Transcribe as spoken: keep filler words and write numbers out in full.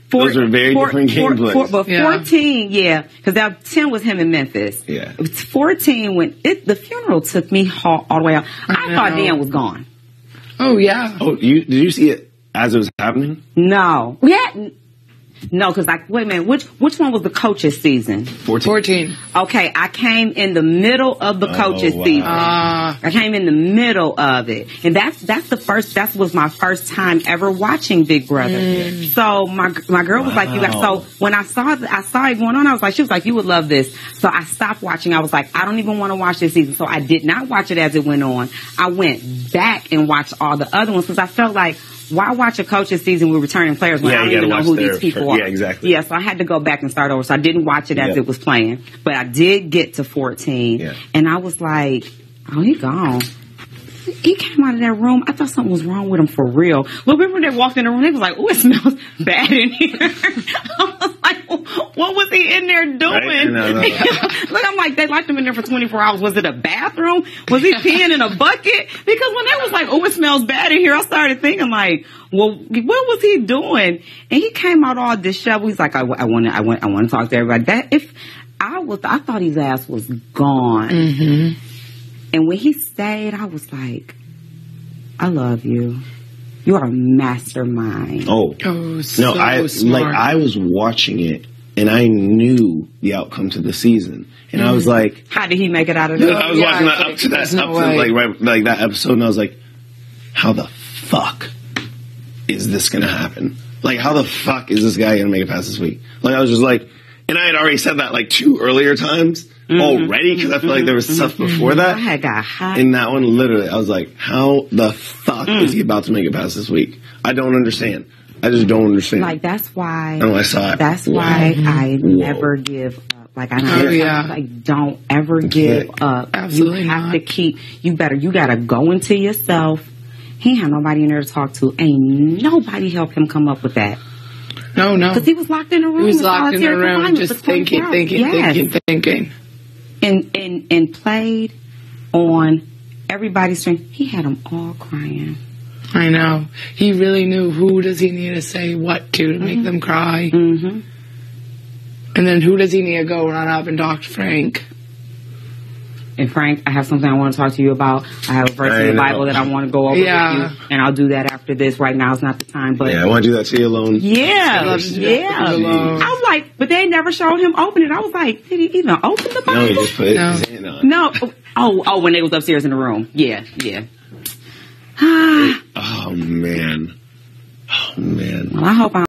Four, Those are very four, different four, gameplays. four, but Yeah. fourteen, yeah, because that ten was him in Memphis. Yeah. It's fourteen when it, the funeral took me all, all the way out. I, I thought know. Dan was gone. Oh, yeah. Oh, you did you see it as it was happening? No, yeah, no, because like, wait a minute, which which one was the coaches season? fourteen. fourteen. Okay, I came in the middle of the coaches wow. season. Ah. I came in the middle of it, and that's that's the first. That was my first time ever watching Big Brother. Mm. So my my girl was like, "You got." Wow. So when I saw th- I saw it going on, I was like, "She was like, you would love this." So I stopped watching. I was like, "I don't even want to watch this season." So I did not watch it as it went on. I went back and watched all the other ones because I felt like, why watch a coach's season with returning players when Yeah, I don't you even know gotta who watch these their people fir- are? yeah, exactly. Yeah, so I had to go back and start over. So I didn't watch it as Yep. it was playing, but I did get to fourteen, Yeah. and I was like, "Oh, he gone." He came out of that room. I thought something was wrong with him for real. Well, remember they walked in the room, they was like, "Oh, it smells bad in here." I was like, "What was he in there doing?" Right? No, no, no. Look, I'm like, they locked him in there for twenty-four hours. Was it a bathroom? Was he peeing in a bucket? Because when they was like, "Oh, it smells bad in here," I started thinking like, well, what was he doing? And he came out all disheveled. He's like, I, I want to, I want, I want to talk to everybody. That if I was, I thought his ass was gone. Mm-hmm. And when he stayed, I was like, I love you. You are a mastermind. Oh. Oh, so No, I smart. like I was watching it and I knew the outcome to the season. And I was like, How did he make it out of there? I was yeah, watching that like, up to that there's no up to, way. like right like that episode and I was like, how the fuck is this gonna happen? Like how the fuck is this guy gonna make it past this week? Like I was just like, and I had already said that like two earlier times Mm-hmm. already because I feel like there was stuff before I that. had got hot. In that one, literally, I was like, how the fuck Mm. is he about to make it past this week? I don't understand. I just don't understand. Like, that's why, Oh, I saw it. that's Wow. why I Whoa. never give up. Like, I Oh, never, yeah. like, don't ever give up. Absolutely You have not. to keep, you better, you gotta go into yourself. He ain't had nobody in there to talk to. Ain't nobody help him come up with that. No, no. Because he was locked in a room. He was in locked in the solitary room confinement just for twenty-four thinking, hours. thinking, Yes. thinking, thinking. And, and, and played on everybody's strength. He had them all crying. I know. He really knew who does he need to say what to to make them cry. Mm-hmm. And then who does he need to go run up and talk to Frank? And Frank, I have something I want to talk to you about. I have a verse I in the know. Bible that I want to go over Yeah. with you, and I'll do that after this. Right now is not the time, but Yeah, I want to do that to you alone. yeah, love to do that yeah. with you alone. I was like, but they never showed him open it. I was like, did he even open the Bible? No, he just put No. his hand on. No. Oh, oh, when they was upstairs in the room. Yeah, yeah. Oh man. Oh man. Well, I hope I